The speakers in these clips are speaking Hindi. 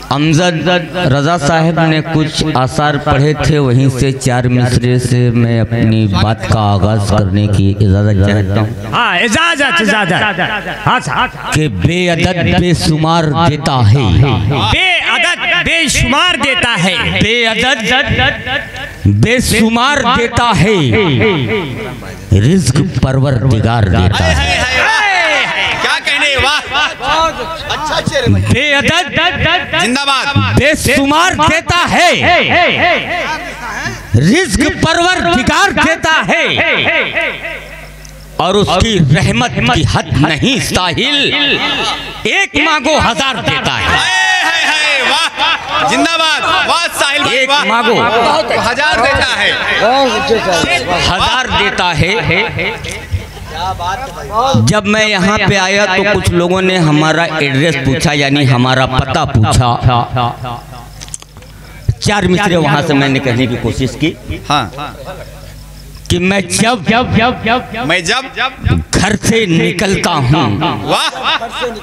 अमजद रजा साहब ने कुछ आसार पढ़े थे, वहीं से चार मिसरे से मैं अपनी बात का आगाज करने की इजाजत चाहता हूँ। हाँ, इजाजत। कि बेअदद बेशुमार देता है, बेअदद बेशुमार देता है, बेअदद बेशुमार देता है, रिज़्क़ परवरदिगार देता है। क्या कहने, वाह, अच्छा शेर, बेअदद जिंदाबाद, बेशुमार देता है, रिज़्क़ परवरदिगार देता है, और उसकी रहमत की हद नहीं साहिल, एक मांगो हजार देता है। वाह, जिंदाबाद, वाह साहिल भाई, एक वाह, मांगो हजार देता है, हजार देता है। जब मैं यहाँ पे आया तो कुछ लोगों ने हमारा एड्रेस पूछा, यानी हमारा पता पूछा। चार मिसरे वहां से मैंने कहने की कोशिश की। हाँ, कि मैं जब घर से निकलता हूँ, वाह,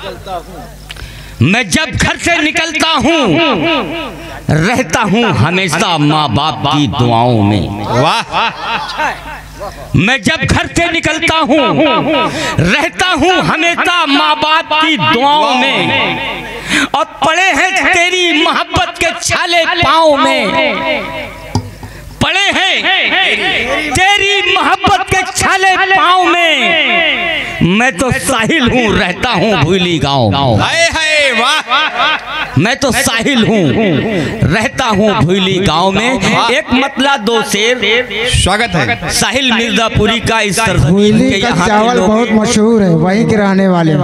मैं जब घर से निकलता हूँ, रहता हूँ हमेशा माँ बाप की दुआओं में। वाह, मैं जब घर से निकलता हूँ, रहता हूँ हमेशा माँ बाप की दुआओं में, और पड़े हैं तेरी मोहब्बत के छाले पाँव में, पड़े हैं तेरी मोहब्बत के छाले पाँव में। मैं तो साहिल हूँ, रहता हूँ भूली गाँव। मैं तो साहिल हूँ, रहता हूँ भूली गांव में। एक मतला दो शेर। स्वागत है। साहिल मिर्जापुरी का इस भूली का चावल बहुत मशहूर है, वहीं के रहने वाले।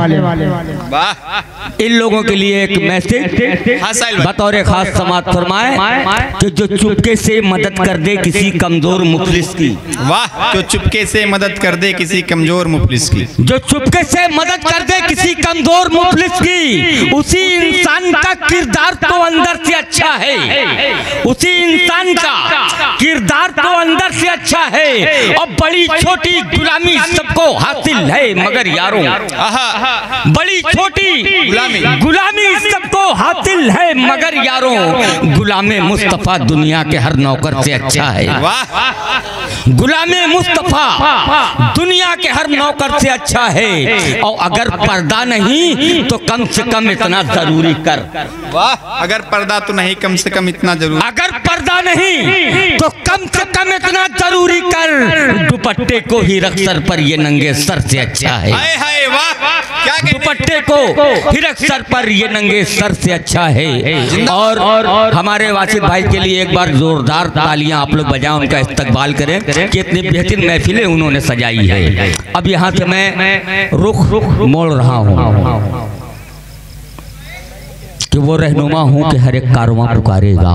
इन लोगों के लिए एक मैसेज बतौर खास समाज फरमाए कि जो चुपके से मदद कर दे किसी कमजोर मुफलिस की। वाह, जो चुपके से मदद कर दे किसी कमजोर मुफलिस की, जो चुपके से मदद कर दे किसी कमजोर मुफलिस की, उसी इंसान का किरदार तो अंदर से अच्छा है, उसी इंसान का किरदार तो अंदर से अच्छा है। और बड़ी छोटी गुलामी सबको हासिल है मगर यारों, बड़ी छोटी गुलामी सबको हासिल है मगर यारों, गुलामे मुस्तफा दुनिया के हर नौकर से अच्छा है। गुलामे मुस्तफा दुनिया के हर नौकर से अच्छा है। और अगर पर्दा नहीं तो कम से कम इतना जरूरी कर। वाह, अगर पर्दा तो नहीं कम से कम इतना जरूरी, अगर पर्दा नहीं तो कम से कम इतना जरूरी कर। दुपट्टे को ही रख सर पर, ये नंगे सर से अच्छा है। दुपट्टे को ही रख सर पर, ये नंगे सर से अच्छा है। और हमारे वासिद भाई के लिए एक बार जोरदार तालियां आप लोग बजाएं, उनका इस्तकबाल करें कि इतनी बेहतरीन महफिलें उन्होंने सजाई है। अब यहाँ से मैं रुख मोड़ रहा हूँ कि वो रहनुमा हूँ कि हर एक कारवां पुकारेगा।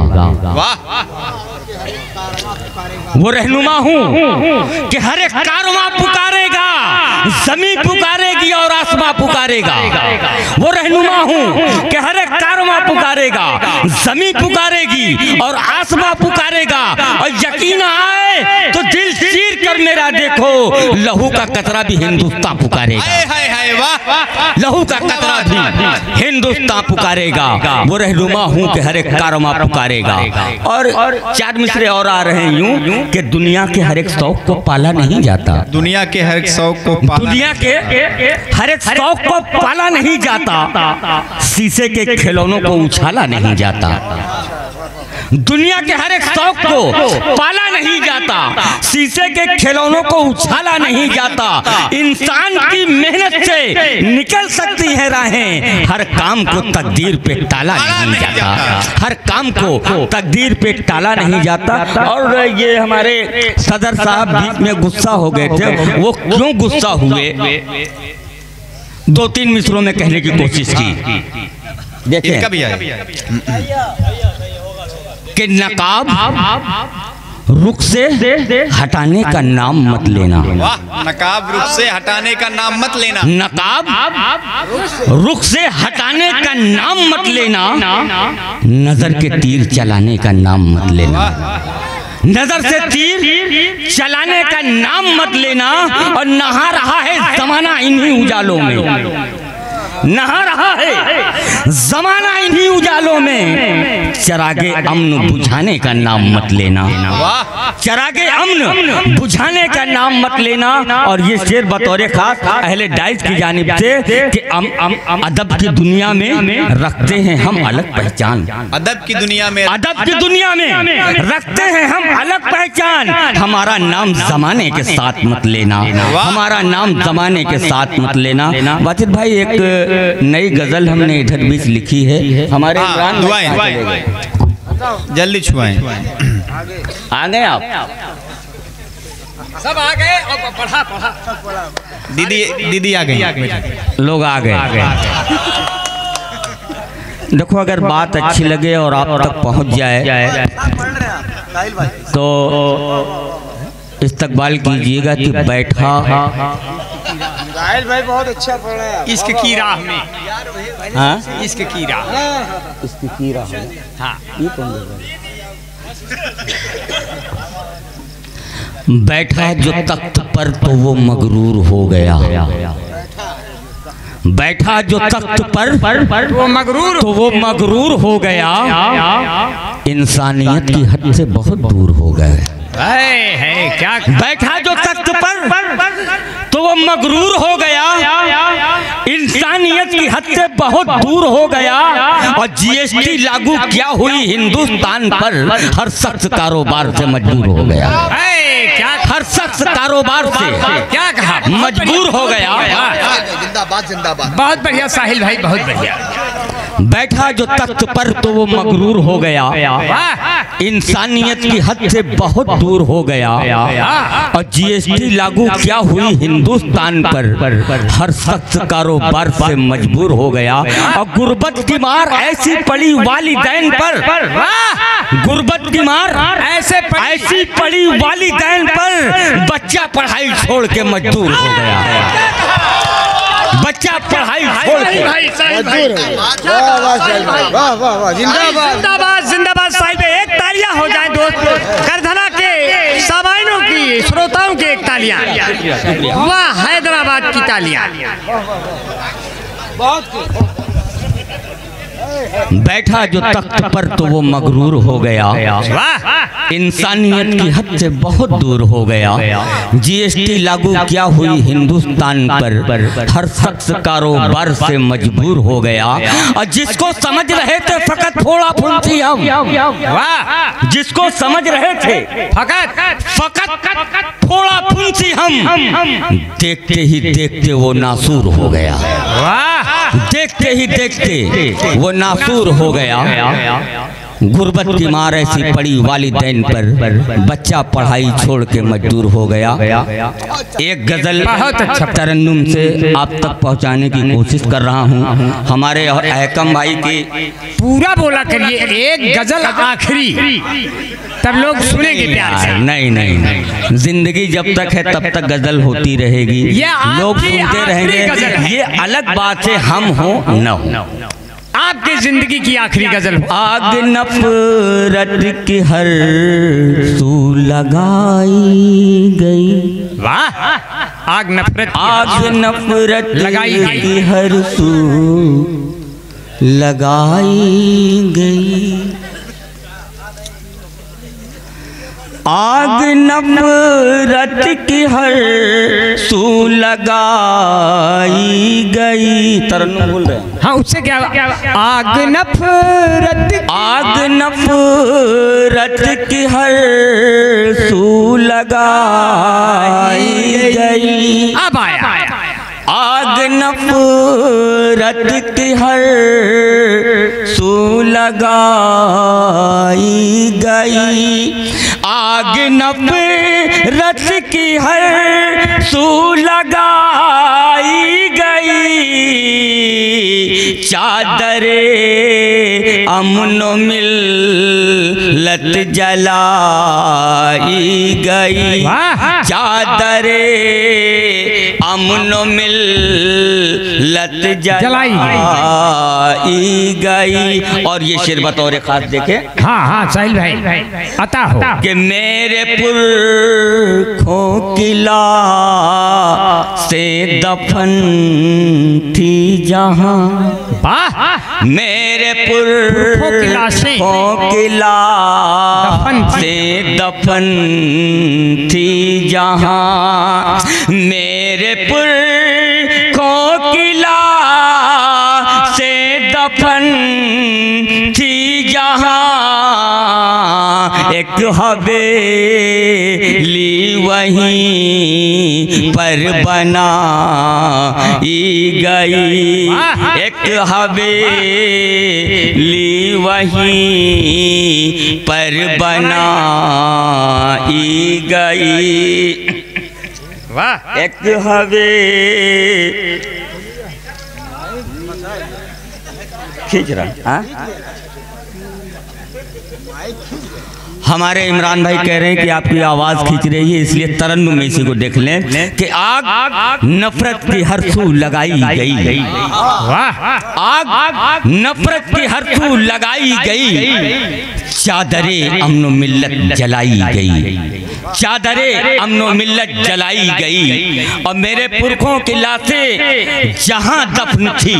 वो रहनुमा हूँ कि हर एक कारवां पुकारेगा, ज़मीन पुकारेगी और आसमां पुकारेगा। वो रहनुमा हूँ कि हर एक कारवां पुकारेगा, ज़मीन पुकारेगी और आसमां पुकारेगा। और यकीन आए तो दिल चीर कर मेरा देखो, लहू का कतरा भी हिंदुस्तान पुकारेगा। लहू का कतरा भी हिंदुस्तान पुकारेगा। वो रहनुमा हूँ कि हर एक कारवां पुकारेगा। और चार मिसरे और आ रहे हैं यूं कि दुनिया के हर एक शौक को पाला नहीं जाता। दुनिया के हर एक शौक को, दुनिया के हर एक शौक को पाला नहीं जाता। शीशे के खिलौनों को उछाला नहीं जाता। दुनिया के हर एक शौक को पाला नहीं जाता, शीशे के खिलौनों को उछाला नहीं जाता। इंसान की मेहनत से निकल सकती है राहें, हर काम को तकदीर पे टाला नहीं जाता। हर काम को तकदीर पे टाला नहीं जाता। और ये हमारे सदर साहब बीच में गुस्सा हो गए थे। वो क्यों गुस्सा हुए, दो तीन मिसरों में कहने की कोशिश की। देखिए कि नकाब रुख से हटाने का नाम मत लेना। नकाब रुख से हटाने का नाम मत लेना। नकाब रुख से हटाने का नाम मत लेना। नजर के तीर चलाने का नाम मत लेना। नजर से तीर चलाने का नाम मत लेना। और नहा रहा है जमाना इन्हीं उजालों में। नहा रहा है। जमाना इन्हीं उजालों में चरागे अमन बुझाने का नाम मत लेना, चरागे अमन बुझाने का नाम मत लेना। और ये शेर बतौर खास अहले डाइस की जानिब से कि अदब की दुनिया में रखते हैं हम अलग पहचान, अदब की दुनिया में, अदब की दुनिया में रखते हैं हम अलग पहचान। हमारा नाम जमाने के साथ मत लेना, हमारा नाम जमाने के साथ मत लेना। वाजिद भाई एक नई गजल हमने इधर बीच लिखी है, हमारे जल्दी छुआएं। आ गए आप सब आ गए और पढ़ा दीदी आ गई, लोग आ गए। देखो अगर बात अच्छी लगे और आप तक पहुंच जाए तो इस्तकबाल कीजिएगा कि बैठा भाई बहुत अच्छा पढ़ रहा है। इश्क की राह में, हाँ इश्क की राह, इसकी कीरा है। हाँ ये कौन बैठा जो तख्त पर तो वो मगरूर हो गया, बैठा जो तख्त पर वो मगरूर, तो वो मगरूर हो गया, इंसानियत की हद से बहुत दूर हो गए। है क्या बैठा जो तख्त पर तो वो मगरूर हो गया, इंसानियत की हद से बहुत दूर हो गया। और जीएसटी लागू क्या हुई हिंदुस्तान पर, हर शख्स कारोबार से मजबूर हो गया, क्या हर शख्स कारोबार से क्या कहा, मजबूर हो गया। जिंदाबाद जिंदाबाद। बहुत बढ़िया साहिल भाई, बहुत बढ़िया। बैठा जो तख्त पर तो वो मगरूर हो गया, इंसानियत की हद से बहुत दूर हो गया। और जीएसटी लागू क्या हुई हिंदुस्तान पर, हर शख्स कारोबार से मजबूर हो गया। और गुर्बत की मार ऐसी पड़ी वालिदैन पर, गुर्बत की मार ऐसी पड़ी वालिदैन पर, बच्चा पढ़ाई छोड़ के मजदूर हो गया, बच्चा पढ़ाई छोड़ के। वाह वाह वाह, जिंदाबाद जिंदाबाद जिंदाबाद साहिब, एक तालियां हो जाए दोस्त, करधना के सामाइनों की, श्रोताओं की एक तालियां। वाह, हैदराबाद की तालियां। बैठा जो तख्त पर तो वो मगरूर हो गया, इंसानियत की हद से बहुत दूर हो गया। जीएसटी लागू क्या हुई हिंदुस्तान पर, हर शख्स कारोबार से मजबूर हो गया। और जिसको समझ रहे थे फकत थोड़ा फुंसी हम, जिसको समझ रहे थे फकत थोड़ा फुंसी हम, देखते ही देखते वो नासूर हो गया, देखते ही देखते वो नासूर हो गया। गुर्बत की मार ऐसी पड़ी वालिदैन पर, बच्चा पढ़ाई छोड़ के मजदूर हो गया। एक गजल बहुत अच्छा तरन्नुम से आप तक पहुंचाने की कोशिश कर रहा हूं। हमारे और अहकम भाई की पूरा बोला करिए, एक गजल आखिरी, तब लोग सुनेंगे प्यार से। नहीं नहीं नहीं, जिंदगी जब तक है तब तक गजल होती रहेगी, लोग सुनते रहेंगे। ये अलग बात है हम हो न हो, आपकी जिंदगी की आखिरी गजल। आग नफरत की हर सू लगाई गई, वाह, आग नफरत लगाई की हर सू लगाई गई, आग नफरत की हर सू लगाई गई। तरन्नुम बोल रहे हैं, हाँ उससे क्या, आग नफरत की हर सू लगाई गई। अब आया, आग नफरत की हर सू लगाई गई, आग नफरत की हर सू लगाई गई, चादरे अमनो मिल्लत जलाई गई, चादरे अमनो मिल्लत जलाई गई। और ये शेर बतौर खास देखे, हाँ हाँ साहिल भाई अता हो, कि मेरे पुरखों की लाश से दफन थी जहाँ, वाह, मेरे पुरखों की लाशें दफन थी जहाँ, मेरे पुरखों की लाशें दफन थी जहाँ, एक हवेली वहीं पर बनाई गई, एक हवेली वहीं पर बनाई गई, वाह, एक हवेली खींच रहा। हाँ? हमारे इमरान भाई कह रहे हैं कि आपकी आवाज खींच रही है, इसलिए तरन्नुम में इसी को देख लें कि आग नफरत की हर सू लगाई गई, आग नफरत की हर सू लगाई गई, चादरे अमनो मिल्लत जलाई गई, चादरे अमनो मिल्लत जलाई गई, और मेरे पुरखों की लाशें जहां दफन थी,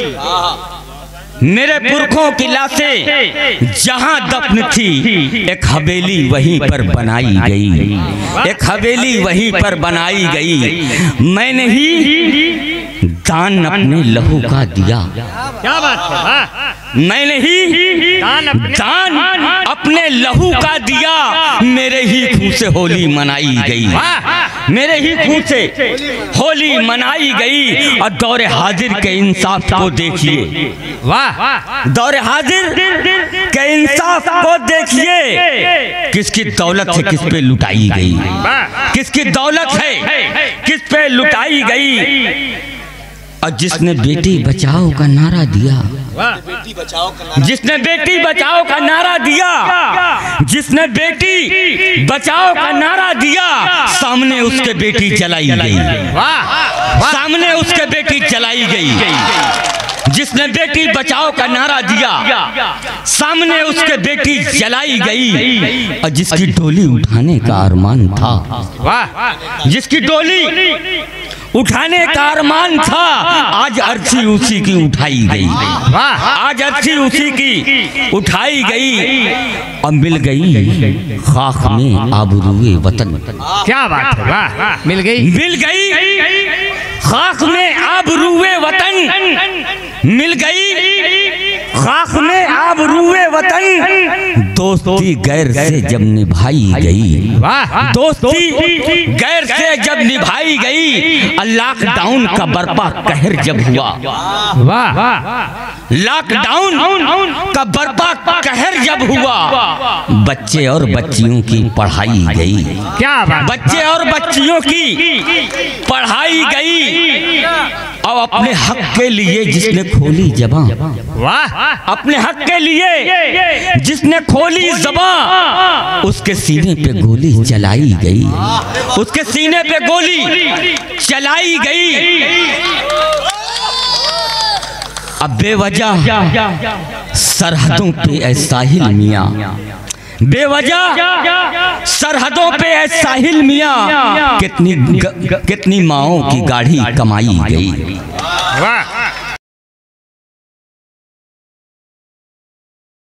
मेरे पुरखों की लाशें जहां दफन थी, एक हवेली वहीं पर बनाई गई, एक हवेली वहीं पर बनाई गई, मैंने ही दान अपने लहू का दिया, क्या बात है, मैंने ही दान अपने लहू का दिया, मेरे ही खून से होली मनाई गई, मेरे ही खून से होली मनाई गई। और दौरे हाजिर के इंसाफ को देखिए, वाह, दौरे हाजिर के इंसाफ को देखिए, किसकी दौलत है किस पे लुटाई गई, किसकी दौलत है किस पे लुटाई गई। और जिसने बेटी बचाओ का नारा दिया, जिसने बेटी बचाओ का नारा दिया, जिसने बेटी बचाओ का नारा दिया, सामने उसके बेटी जलाई गई, सामने उसके बेटी जलाई गई, जिसने बेटी बचाओ का नारा दिया, सामने उसके बेटी जलाई गई। और जिसकी डोली उठाने का अरमान था, जिसकी डोली उठाने का अरमान था, आज अर्थी उसी की उठाई गई, आज अर्थी उसी की उठाई गई, और मिल गई खाक में आबरूए वतन। क्या बात है, वाह, मिल गई, मिल गई खाक में आबरूए वतन, मिल गई खाक में आबरूए वतन। दोस्ती गैर से जब निभाई गई, दोस्ती गैर से जब निभाई गई, लॉकडाउन का बर्पा कहर जब हुआ, लॉकडाउन का बर्पा कहर जब हुआ, बच्चे और बच्चियों की पढ़ाई गई, क्या बात, बच्चे और बच्चियों की पढ़ाई गई। और अपने हक के लिए जिसने खोली ज़बां, अपने हक के लिए जिसने खोली ज़बां, उसके सीने पे गोली चलाई गई, उसके सीने पे गोली चलाई गई। अब बेवजह सरहदों पे ऐ साहिल मियाँ, बेवजह सरहदों पे ऐ साहिल मियाँ, कितनी माओं की गाढ़ी कमाई गई,